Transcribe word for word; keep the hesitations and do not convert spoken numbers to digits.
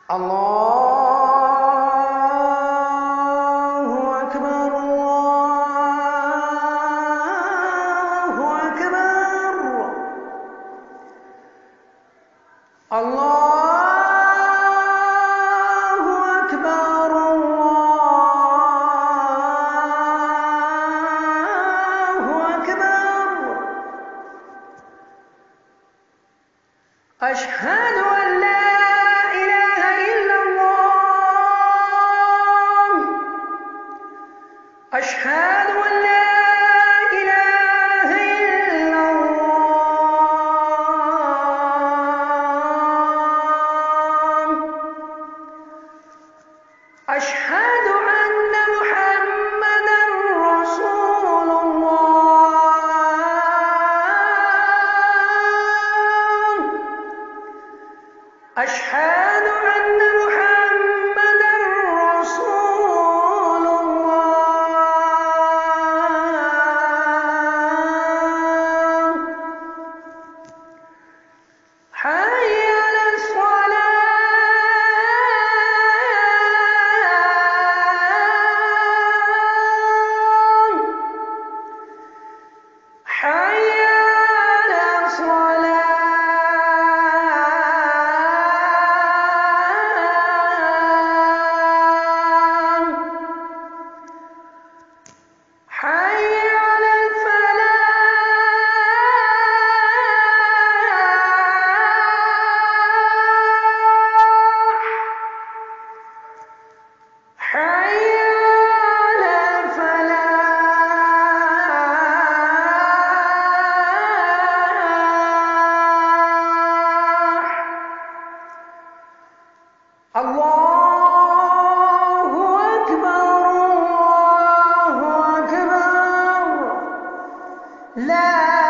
الله أكبر الله أكبر الله أكبر الله أكبر أشهد أن لا أشهد أن لا إله إلا الله أشهد أن محمدًا رسول الله أشهد أن محمدًا رسول الله حي على الصلاة حي على الصلاة حي على الفلاح حي على الفلاح الله أكبر الله أكبر لا